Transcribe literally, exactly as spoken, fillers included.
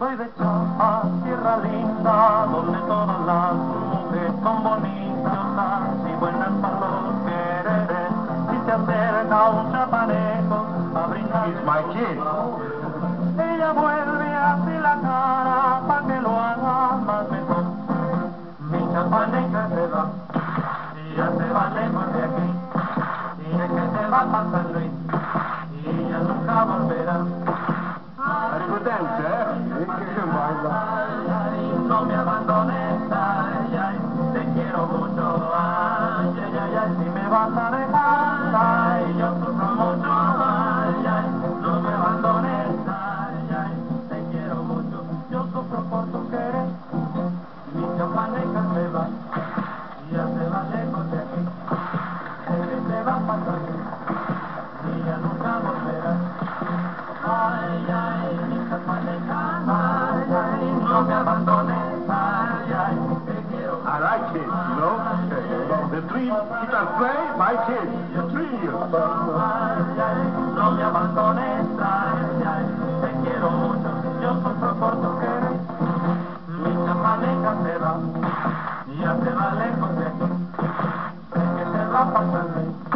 soy de Chiapas, tierra linda, donde todas las mujeres son bonitas y buenas para los quereres. Si se acerca un chapaneco a brindar, It's my kid. ella vuelve así la cara pa' que lo haga más mejor. Mi chapaneca se va, y ya se va lejos de aquí, y es que se va pa' San Luis, y ya nunca volverá. Arrivederci, eh? E che baila. Ay, ay, no me abandones, ay, ay, te quiero mucho, ay, ay, ay, ay, si me vas a dejar, ay, yo sufro mucho, ay, ay, no me abandones, ay, ay, te quiero mucho, yo sufro por tu querer, mi chapaneca se va, y ya se va lejos de aquí, sé que se va a pasar, y ya nunca volverá. Ay, ay, mi chapaneca, ay, ay, no me abandones, ay, ay, te quiero. I like kids, you know? The three guitar play, my kids, the three. Ay, ay, no me abandones, ay, ay, te quiero mucho, yo sufro por tu querer. Mi chapaneca se va, y ya se va lejos de aquí, sé que se va a pasar.